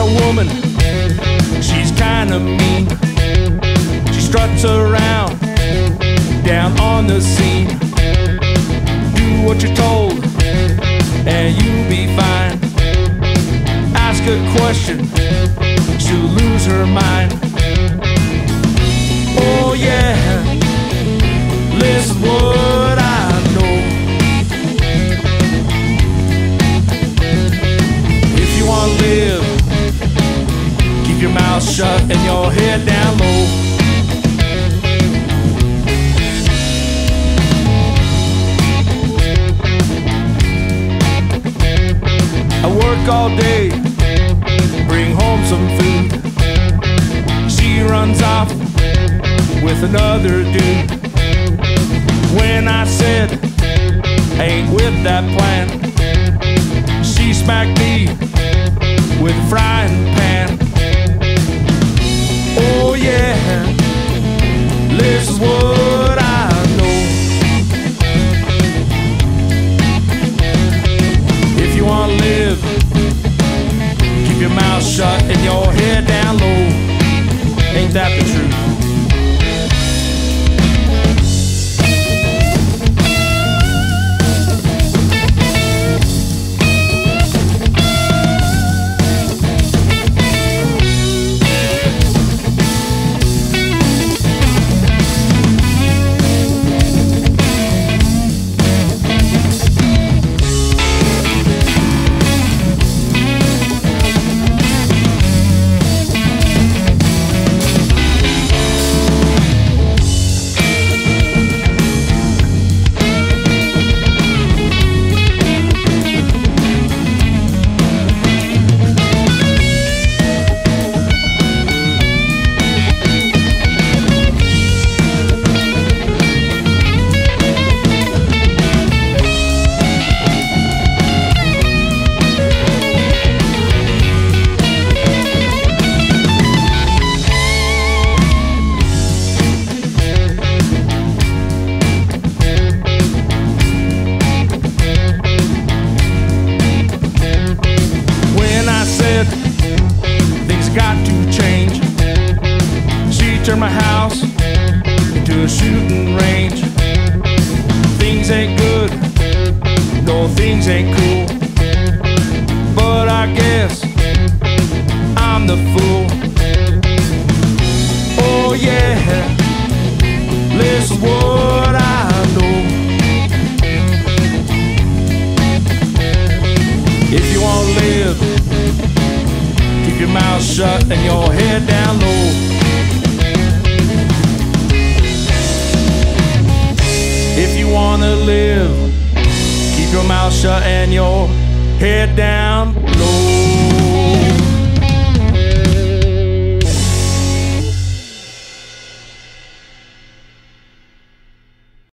a woman, she's kinda mean. She struts around down on the scene. Do what you're told and you'll be fine. Ask a question, she'll lose her mind. Oh yeah, listen what I know. If you wanna live, keep your mouth shut and your head down low. I work all day, bring home some food. She runs off with another dude. When I said I ain't with that plan, she smacked me with a frying pan. Oh yeah, this is what I know. If you wanna live, keep your mouth shut and your head down low. Ain't that the truth? Things got to change. She turned my house into a shooting range. Things ain't good, no, things ain't cool. But I guess I'm the fool. Oh yeah, listen what I know. If you wanna live, keep your mouth shut and your head down low. If you wanna live, keep your mouth shut and your head down low.